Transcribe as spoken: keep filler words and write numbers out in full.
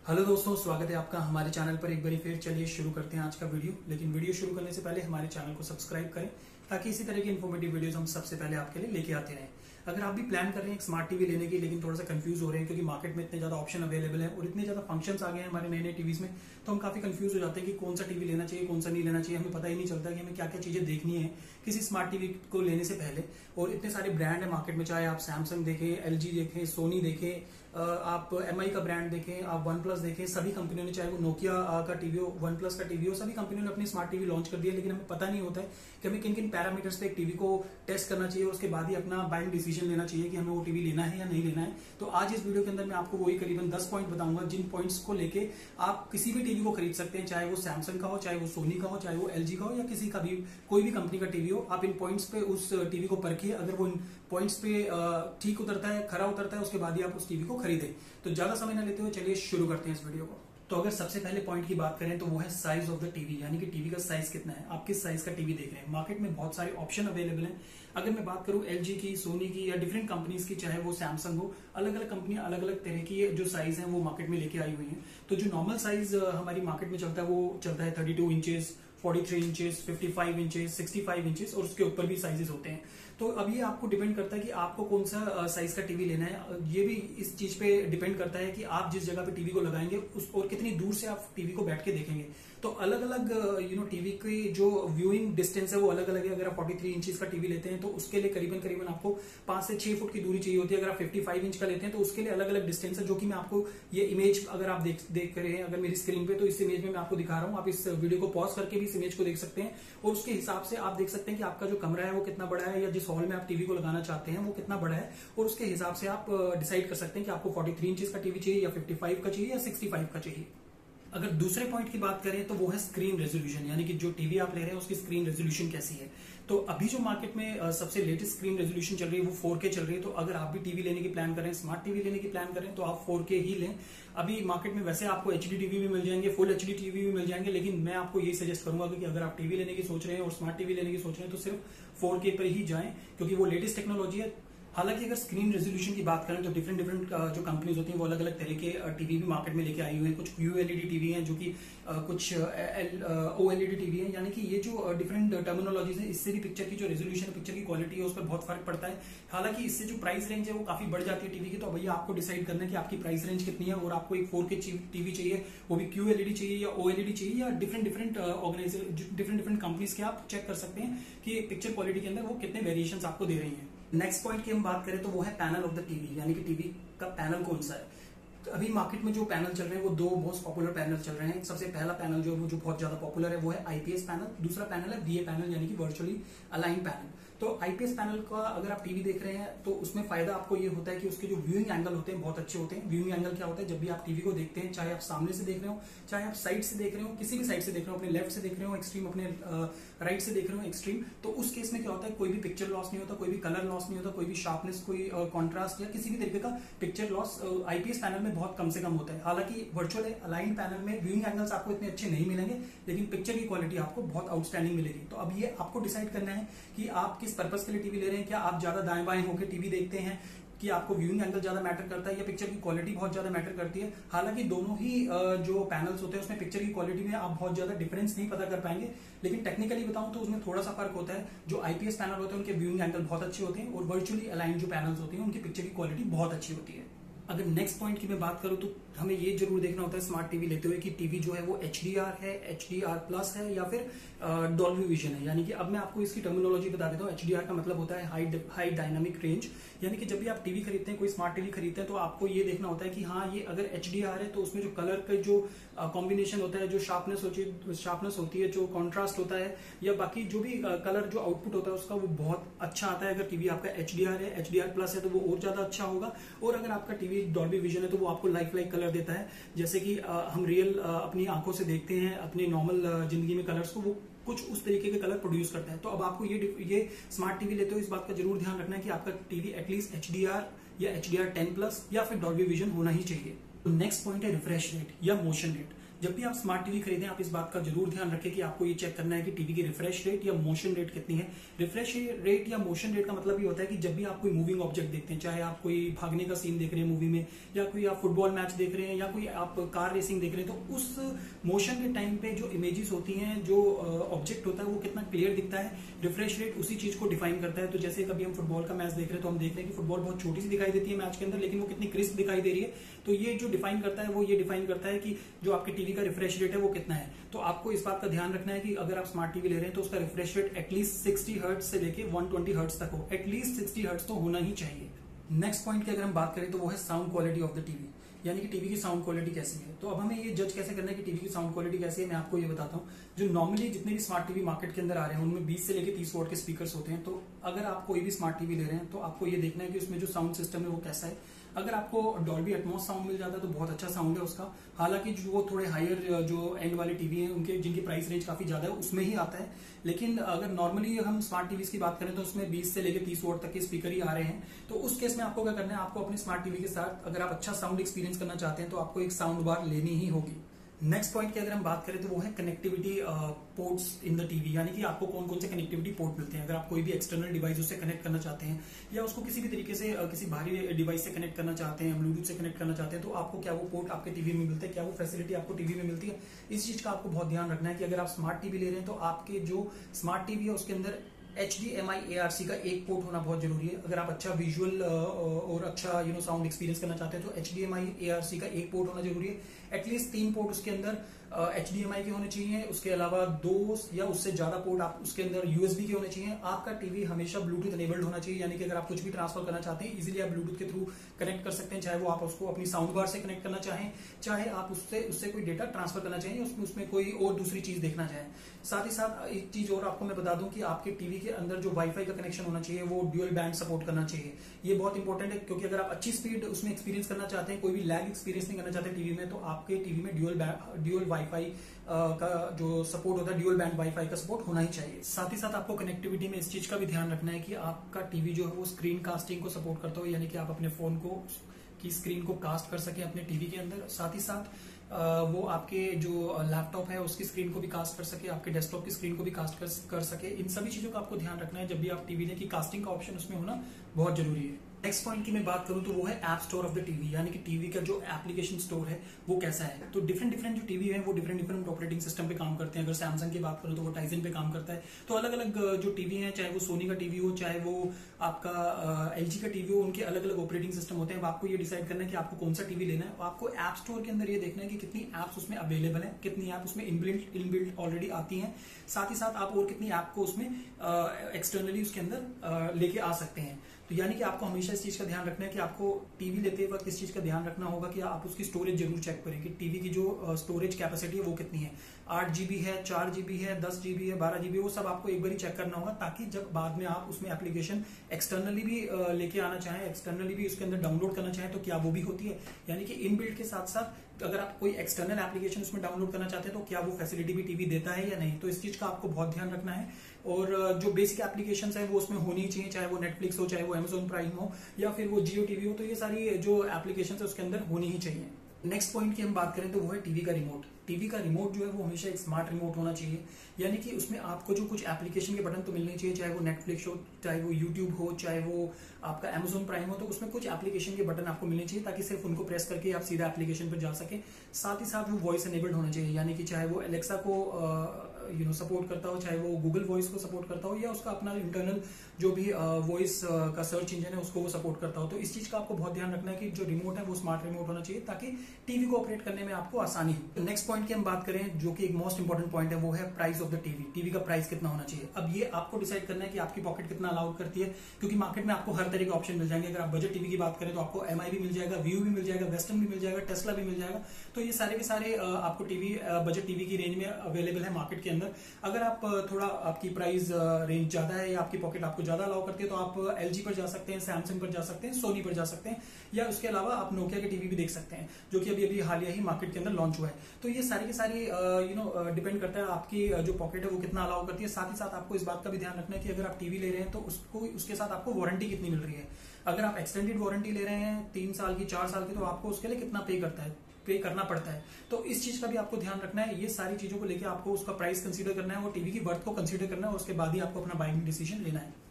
Hello दोस्तों, स्वागत है आपका हमारे चैनल पर एक बार फिर। चलिए शुरू करते हैं आज का वीडियो। लेकिन वीडियो शुरू करने से पहले हमारे चैनल को सब्सक्राइब करें ताकि इसी तरह की इन्फॉर्मेटिव वीडियोस हम सबसे पहले आपके लिए लेके आते रहें। अगर आप भी प्लान कर रहे हैं एक स्मार्ट टीवी लेने की, लेकिन थोड़ा सा कंफ्यूज हो रहे हैं क्योंकि मार्केट में इतने ज्यादा ऑप्शन अवेलेबल है और इतने ज्यादा फंक्शंस आ गए हैं हमारे नए नए टीवीज में, तो हम काफी कंफ्यूज हो जाते हैं कि कौन सा टीवी लेना चाहिए, कौन सा नहीं लेना चाहिए। हमें पता ही नहीं चलता कि हमें क्या क्या चीजें देखनी है किसी स्मार्ट टीवी को लेने से पहले। और इतने सारे ब्रांड है मार्केट में, चाहे आप सैमसंग देखें, एलजी देखें, सोनी देखें, आप एमआई का ब्रांड देखें, आप वन प्लस देखें, सभी कंपनियों ने, चाहे वो नोकिया का टीवी हो, वन प्लस का टीवी हो, सभी कंपनियों ने अपनी स्मार्ट टीवी लॉन्च कर दिया। लेकिन हमें पता नहीं होता है कि हमें किन किन पैरामीटर्स पे एक टीवी को टेस्ट करना चाहिए और उसके बाद ही अपना बाइंग डिसीजन लेना चाहिए कि हमें वो टीवी लेना है या नहीं लेना है। तो आज इस वीडियो के अंदर मैं आपको वही करीबन दस पॉइंट बताऊंगा जिन पॉइंट्स को लेके आप किसी भी टीवी को खरीद सकते हैं, चाहे वो सैमसंग का हो, चाहे वो सोनी का हो, चाहे वो एलजी का हो, या किसी का भी कोई भी कंपनी का टीवी हो। आप इन पॉइंट्स पे उस टीवी को परखिए। अगर वो इन पॉइंट्स पे ठीक उतरता है, खरा उतरता है, उसके बाद ही आप उस टीवी को खरीदें। तो ज्यादा समय न लेते हुए चलिए शुरू करते हैं इस वीडियो को। तो अगर सबसे पहले पॉइंट की बात करें तो वो है साइज ऑफ द टीवी, यानी कि टीवी का साइज कितना है, आप किस साइज का टीवी देख रहे हैं। मार्केट में बहुत सारे ऑप्शन अवेलेबल हैं। अगर मैं बात करूं एलजी की, सोनी की या डिफरेंट कंपनीज की, चाहे वो सैमसंग हो, अलग अलग कंपनियां अलग अलग तरह की जो साइज है वो मार्केट में लेके आई हुई है। तो जो नॉर्मल साइज हमारी मार्केट में चलता है वो चलता है thirty two inches, forty three inches, fifty five inches, sixty five inches, और उसके ऊपर भी साइजेस होते हैं। तो अब ये आपको डिपेंड करता है कि आपको कौन सा साइज का टीवी लेना है। ये भी इस चीज पे डिपेंड करता है कि आप जिस जगह पे टीवी को लगाएंगे उस और कितनी दूर से आप टीवी को बैठ के देखेंगे। तो अलग अलग यू नो टीवी की जो व्यूइंग डिस्टेंस है वो अलग अलग है। अगर आप फोर्टी थ्री इंचेस का टीवी लेते हैं तो उसके लिए करीबन करीबन आपको पांच से छह फुट की दूरी चाहिए होती है। अगर आप फिफ्टी फाइव इंच का लेते हैं तो उसके लिए अलग अलग डिस्टेंस है, जो कि मैं आपको ये इमेज अगर आप देख देख रहे हैं अगर मेरी स्क्रीन पे, तो इस इमेज में मैं आपको दिखा रहा हूं। आप इस वीडियो को पॉज करके भी इस इमेज को देख सकते हैं और उसके हिसाब से आप देख सकते हैं कि आपका जो कमरा है वो कितना बड़ा है, या जिस हॉल में आप टीवी को लगाना चाहते हैं वो कितना बड़ा है, और उसके हिसाब से आप डिसाइड कर सकते हैं कि आपको फोर्टी थ्री इंचेस का टीवी चाहिए या फिफ्टी फाइव का चाहिए या सिक्सटी फाइव का चाहिए। अगर दूसरे पॉइंट की बात करें तो वो है स्क्रीन रेजोल्यूशन, यानी कि जो टीवी आप ले रहे हैं उसकी स्क्रीन रेजोल्यूशन कैसी है। तो अभी जो मार्केट में सबसे लेटेस्ट स्क्रीन रेजोल्यूशन चल रही है वो फोर के चल रही है। तो अगर आप भी टीवी लेने की प्लान करें, स्मार्ट टीवी लेने की प्लान करें, तो आप फोर के ही लें। अभी मार्केट में वैसे आपको एचडी टीवी भी मिल जाएंगे, फुल एचडी टीवी भी मिल जाएंगे, लेकिन मैं आपको यही सजेस्ट करूंगा कि अगर आप टीवी लेने की सोच रहे हैं और स्मार्ट टीवी लेने की सोच रहे हैं तो सिर्फ फोर के पर ही जाएं, क्योंकि वो लेटेस्ट टेक्नोलॉजी है। हालांकि अगर स्क्रीन रेजोल्यूशन की बात करें तो डिफरेंट डिफरेंट जो कंपनीज होती हैं वो अलग अलग तरह के टीवी भी मार्केट में लेके आई हुई हैं। कुछ यूएलईडी टीवी हैं, जो कि कुछ ओएलईडी टीवी हैं, यानी कि ये जो डिफरेंट टर्मिनोलॉजीज है, इससे भी पिक्चर की जो रेजोल्यूशन, पिक्चर की क्वालिटी है उस पर बहुत फर्क पड़ता है। हालांकि इससे जो प्राइस रेंज है वो काफी बढ़ जाती है टीवी की। तो भैया आपको डिसाइड करना है कि आपकी प्राइस रेंज कितनी है, और आपको एक फोर के टीवी चाहिए, वो भी क्यूएलईडी चाहिए या ओएलईडी चाहिए, या different different organisation, different different companies के आप चेक कर सकते हैं कि पिक्चर क्वालिटी के अंदर वो कितने वेरिएशन आपको दे रही है। नेक्स्ट पॉइंट की हम बात करें तो वो है पैनल ऑफ द टीवी, यानी कि टीवी का पैनल कौन सा है। तो अभी मार्केट में जो पैनल चल रहे हैं वो दो मोस्ट पॉपुलर पैनल चल रहे हैं। सबसे पहला पैनल जो जो बहुत ज्यादा पॉपुलर है वो है आईपीएस पैनल, दूसरा पैनल है वीए पैनल, यानी कि वर्चुअली अलाइन पैनल। तो आईपीएस पैनल का अगर आप टीवी देख रहे हैं तो उसमें फायदा आपको ये होता है कि उसके जो व्यूइंग एंगल होते हैं बहुत अच्छे होते हैं। व्यूइंग एंगल क्या होता है, जब भी आप टीवी को देखते हैं, चाहे आप सामने से देख रहे हो, चाहे आप साइड से देख रहे हो, किसी भी साइड से देख रहे हो, अपने लेफ्ट से देख रहे हो एक्सट्रीम, अपने राइट से देख रहे हो एक्सट्रीम, तो उस केस में क्या होता है, कोई भी पिक्चर लॉस नहीं होता, कोई भी कलर लॉस नहीं होता, कोई भी शार्पनेस, कोई कॉन्ट्रास्ट या किसी भी तरीके का पिक्चर लॉस आईपीएस पैनल में बहुत कम से कम होता है। हालांकि वर्चुअल अलाइन पैनल में व्यूइंग एंगल्स आपको इतने अच्छे नहीं मिलेंगे, लेकिन पिक्चर की क्वालिटी आपको बहुत आउटस्टैंडिंग मिलेगी। तो अब ये आपको डिसाइड करना है कि आप किस पर्पस के लिए टीवी ले रहे हैं। क्या आप ज्यादा दाएं बाएं होकर टीवी देखते हैं, कि आपको व्यूइंग एंगल ज्यादा मैटर करता है, या पिक्चर की क्वालिटी बहुत ज्यादा मैटर करती है। हालांकि दोनों ही जो पैनल्स होते हैं उसमें पिक्चर की क्वालिटी में आप बहुत ज्यादा डिफरेंस नहीं पता कर पाएंगे, लेकिन टेक्निकली बताऊं तो उसमें थोड़ा सा फर्क होता है। जो आईपीएस पैनल होते हैं उनके व्यूइंग एंगल बहुत अच्छे होते हैं, और वर्चुअली अलाइन जो पैनल्स होती हैं उनकी पिक्चर की क्वालिटी बहुत अच्छी होती है। अगर नेक्स्ट पॉइंट की मैं बात करूं तो हमें ये जरूर देखना होता है स्मार्ट टीवी लेते हुए कि टीवी जो है वो एचडीआर है, एचडीआर प्लस है, या फिर डॉल्बी विजन है। यानी कि अब मैं आपको इसकी टर्मिनोलॉजी बता देता हूँ। एचडीआर का मतलब होता है हाई हाई डायनामिक रेंज, यानी कि जब भी आप टीवी खरीदते हैं, कोई स्मार्ट टीवी खरीदते हैं, तो आपको ये देखना होता है कि हाँ ये अगर एचडीआर है तो उसमें जो कलर का जो कॉम्बिनेशन होता है, जो शार्पनेस होती है शार्पनेस होती है जो कॉन्ट्रास्ट होता है, या बाकी जो भी कलर जो आउटपुट होता है उसका वो बहुत अच्छा आता है। अगर टीवी आपका एचडीआर है, एचडीआर प्लस है, तो वो और ज्यादा अच्छा होगा। और अगर आपका टीवी डॉल्बी विजन है तो वो आपको लाइफ लाइक कलर देता है, जैसे कि आ, हम रियल आ, अपनी आंखों से देखते हैं अपने नॉर्मल जिंदगी में कलर्स को, वो कुछ उस तरीके के कलर प्रोड्यूस करता है। तो अब आपको ये ये स्मार्ट टीवी लेते हो इस बात का जरूर ध्यान रखना है कि आपका टीवी एटलीस्ट एचडीआर या एचडीआर टेन प्लस या फिर डॉल्बी विजन होना ही चाहिए। नेक्स्ट पॉइंट है रिफ्रेश रेट या मोशन रेट। जब भी आप स्मार्ट टीवी खरीदें आप इस बात का जरूर ध्यान रखें कि आपको ये चेक करना है कि टीवी की रिफ्रेश रेट या मोशन रेट कितनी है। रिफ्रेश रेट या मोशन रेट का मतलब ये होता है कि जब भी आप कोई मूविंग ऑब्जेक्ट देखते हैं, चाहे आप कोई भागने का सीन देख रहे हैं मूवी में, या कोई आप फुटबॉल मैच देख रहे हैं, या कोई आप कार रेसिंग देख रहे हैं, तो उस मोशन के टाइम पे जो इमेजेस होती हैं, जो ऑब्जेक्ट होता है वो कितना क्लियर दिखता है, रिफ्रेश रेट उसी चीज को डिफाइन करता है। तो जैसे कभी हम फुटबॉल का मैच देख रहे हैं तो हम देख रहे हैं कि फुटबॉल बहुत छोटी सी दिखाई देती है मैच के अंदर, लेकिन वो कितनी क्रिस्प दिखाई दे रही है। तो ये जो डिफाइन करता है वो ये डिफाइन करता है कि जो आपके टीवी का रिफ्रेश रेट है वो कितना है। तो आपको इस बात का ध्यान रखना है कि अगर आप स्मार्ट टीवी ले रहे हैं तो उसका refresh rate at least sixty hertz से लेके वन ट्वेंटी हर्ट्ज तक हो, एटलीस्ट सिक्सटी हर्ट्ज तो होना ही चाहिए। नेक्स्ट पॉइंट की अगर हम बात करें तो वो है sound quality of the TV, यानी कि टीवी की साउंड क्वालिटी कैसी है। तो अब हमें ये जज कैसे करना है कि टीवी की साउंड क्वालिटी कैसी है, मैं आपको ये बताता हूँ। जो नॉर्मली जितने भी स्मार्ट टीवी मार्केट के अंदर आ रहे हैं उनमें बीस से लेकर तीस वॉट के स्पीकर्स होते हैं। तो अगर आप कोई भी स्मार्ट टीवी ले रहे हैं तो आपको ये देखना है कि उसमें जो साउंड सिस्टम है वो कैसा है। अगर आपको डॉल्बी एटमॉस साउंड मिल जाता है तो बहुत अच्छा साउंड है उसका। हालांकि जो वो थोड़े हायर जो एंड वाले टीवी हैं उनके जिनकी प्राइस रेंज काफी ज्यादा है उसमें ही आता है। लेकिन अगर नॉर्मली हम स्मार्ट टीवी की बात करें तो उसमें बीस से लेकर तीस वॉट तक के स्पीकर ही आ रहे हैं। तो उस केस में आपको क्या करना है, आपको अपने स्मार्ट टीवी के साथ अगर आप अच्छा साउंड एक्सपीरियंस करना चाहते हैं तो आपको एक साउंड बार लेनी ही होगी। नेक्स्ट पॉइंट की अगर हम बात करें तो वो है connectivity ports in the TV, यानी कि आपको कौन कौन से कनेक्टिविटी पोर्ट मिलते हैं। अगर आप कोई भी एक्सटर्नल डिवाइस उससे कनेक्ट करना चाहते हैं या उसको किसी भी तरीके से uh, किसी बाहरी डिवाइस से कनेक्ट करना चाहते हैं, ब्लूटूथ से कनेक्ट करना चाहते हैं, तो आपको क्या वो पोर्ट आपके टीवी में मिलते हैं, क्या वो फैसिलिटी आपको टीवी में मिलती है। इस चीज का आपको बहुत ध्यान रखना है कि अगर आप स्मार्ट टीवी ले रहे हैं तो आपके जो स्मार्ट टीवी है उसके अंदर H D M I A R C का एक पोर्ट होना बहुत जरूरी है। अगर आप अच्छा विजुअल और अच्छा यू नो साउंड एक्सपीरियंस करना चाहते हैं तो H D M I A R C का एक पोर्ट होना जरूरी है। एटलीस्ट तीन पोर्ट उसके अंदर एच डी एम आई के होने चाहिए। उसके अलावा दो या उससे ज्यादा पोर्ट आप उसके अंदर यू एस बी के होने चाहिए। आपका टीवी हमेशा ब्लूटूथ एनेबल्ड होना चाहिए, यानी कि अगर आप कुछ भी ट्रांसफर करना चाहते हैं इजीली आप ब्लूटूथ के थ्रू कनेक्ट कर सकते हैं। चाहे वो आप उसको अपनी साउंड बार से कनेक्ट करना चाहें, चाहे आप उससे उससे कोई डेटा ट्रांसफर करना चाहिए, उसमें उसमें कोई और दूसरी चीज देखना चाहें। साथ ही साथ एक चीज और आपको मैं बता दूं कि आपके टीवी के अंदर जो वाईफाई का कनेक्शन होना चाहिए वो ड्यूअल बैंड सपोर्ट करना चाहिए। ये बहुत इंपॉर्टेंट है क्योंकि अगर आप अच्छी स्पीड उसमें एक्सपीरियंस करना चाहते हैं, कोई भी लैग एक्सपीरियंस नहीं करना चाहते टीवी में, तो आपके टीवी में ड्यूअल ड्यूअल वाईफाई का जो सपोर्ट होता है, ड्यूअल बैंड वाईफाई का सपोर्ट होना ही चाहिए। साथ ही साथ आपको कनेक्टिविटी में इस चीज का भी ध्यान रखना है कि आपका टीवी जो है वो स्क्रीन कास्टिंग को सपोर्ट करता हो, यानी कि आप अपने फोन को की स्क्रीन को कास्ट कर सके अपने टीवी के अंदर। साथ ही साथ वो आपके जो लैपटॉप है उसकी स्क्रीन को भी कास्ट कर सके, आपके डेस्कटॉप की स्क्रीन को भी कास्ट कर, कर सके। इन सभी चीजों का आपको ध्यान रखना है जब भी आप टीवी लें कि कास्टिंग का ऑप्शन उसमें होना बहुत जरूरी है। नेक्स्ट पॉइंट की मैं बात करूं तो वो है app store of the TV, यानी कि टीवी का जो एप्लीकेशन स्टोर है वो कैसा है। तो डिफरेंट डिफरेंट जो टीवी है वो डिफरेंट डिफरेंट ऑपरेटिंग सिस्टम पे काम करते हैं। अगर सैमसंग की बात करूं तो वो टाइजन पे काम करता है। तो अलग अलग जो टीवी है, चाहे वो सोनी का टीवी हो, चाहे वो आपका एलजी का टीवी हो, उनके अलग अलग ऑपरेटिंग सिस्टम होते हैं। अब आपको ये डिसाइड करना है कि आपको कौन सा टीवी लेना है। आपको ऐप स्टोर के अंदर ये देखना है कि कितनी एप्स उसमें अवेलेबल है, कितनी ऐप उसमें इनबिल्ट इनबिल्ट ऑलरेडी आती हैं। साथ ही साथ आप और कितनी ऐप को उसमें एक्सटर्नली उसके अंदर लेके आ सकते हैं। तो यानी कि आपको हमेशा इस चीज का ध्यान रखना है कि आपको टीवी लेते वक्त इस चीज का ध्यान रखना होगा कि आप उसकी स्टोरेज जरूर चेक करें कि टीवी की जो स्टोरेज कैपेसिटी है वो कितनी है। आठ जीबी है, चार जीबी है, दस जीबी है, बारह जीबी, वो सब आपको एक बार ही चेक करना होगा, ताकि जब बाद में आप उसमें एप्लीकेशन एक्सटर्नली भी लेके आना चाहें, एक्सटर्नली भी उसके अंदर डाउनलोड करना चाहें तो क्या वो भी होती है। यानी कि इनबिल्ट के साथ साथ अगर आप कोई एक्सटर्नल एप्लीकेशन उसमें डाउनलोड करना चाहते हैं तो क्या वो फैसिलिटी भी टीवी देता है या नहीं। तो इस चीज का आपको बहुत ध्यान रखना है। और जो बेसिक एप्लीकेशन है वो उसमें होनी चाहिए, चाहे वो नेटफ्लिक्स हो, चाहे वो अमेजोन प्राइम हो, या फिर वो जियो टीवी हो। तो ये सारी जो एप्लीकेशन है उसके अंदर होनी ही चाहिए। नेक्स्ट पॉइंट की हम बात करें तो वो है टीवी का रिमोट। टीवी का रिमोट जो है वो हमेशा एक स्मार्ट रिमोट होना चाहिए, यानी कि उसमें आपको जो कुछ एप्लीकेशन के बटन तो मिलने चाहिए, चाहे वो नेटफ्लिक्स हो, चाहे वो यूट्यूब हो, चाहे वो आपका अमेजोन प्राइम हो, तो उसमें कुछ एप्लीकेशन के बटन आपको मिलने चाहिए ताकि सिर्फ उनको प्रेस करके आप सीधा एप्लीकेशन पर जा सके। साथ ही साथ वो वॉइस एनेबल्ड होना चाहिए, यानी कि चाहे वो एलेक्सा को यू नो सपोर्ट करता हो, चाहे वो गूगल वॉइस को सपोर्ट करता हो, या उसका अपना इंटरनल जो भी वॉइस का सर्च इंजन है उसको वो सपोर्ट करता हो। तो इस चीज का आपको बहुत ध्यान रखना है कि जो रिमोट है वो स्मार्ट रिमोट होना चाहिए ताकि टीवी को ऑपरेट करने में आपको आसानी हो। नेक्स्ट पॉइंट की हम बात करें जो कि एक मोस्ट इंपॉर्टेंट पॉइंट है वो है price of the TV. TV का प्राइस कितना होना चाहिए। अब ये आपको डिसाइड करना है कि आपकी पॉकेट कितना अलाउड करती है, क्योंकि मार्केट में आपको हर तरह के ऑप्शन मिल जाएंगे। अगर आप बजट टीवी की बात करें तो आपको एमआई भी मिल जाएगा, व्यू भी मिल जाएगा, वेस्टर्न भी मिल जाएगा, टेस्ला भी मिल जाएगा। तो ये सारे के सारे आपको टीवी बजट टीवी की रेंज में अवेलेबल है मार्केट के अंदर। अगर आप थोड़ा आपकी प्राइस रेंज ज्यादा है या आपकी पॉकेट आपको ज्यादा अलाउ करती है तो आप एलजी पर जा सकते हैं, सैमसंग पर जा सकते हैं, सोनी पर जा सकते हैं, या उसके अलावा आप नोकिया के टीवी भी देख सकते हैं जो कि अभी अभी हालिया ही मार्केट के अंदर लॉन्च हुआ है। तो ये सारी की सारी यू नो डिपेंड करता है आपकी जो पॉकेट है वो कितना अलाउ करती है। साथ ही साथ आपको इस बात का भी ध्यान रखना है कि अगर आप टीवी ले रहे हैं तो उसको उसके साथ आपको वारंटी कितनी मिल रही है। अगर आप एक्सटेंडेड वारंटी ले रहे हैं तीन साल की, चार साल की, तो आपको उसके लिए कितना पे करता है। पे करना पड़ता है। तो इस चीज का भी आपको ध्यान रखना है। ये सारी चीजों को लेकर आपको उसका प्राइस कंसीडर करना है और टीवी की वर्थ को कंसीडर करना है और उसके बाद ही आपको अपना बाइंग डिसीजन लेना है।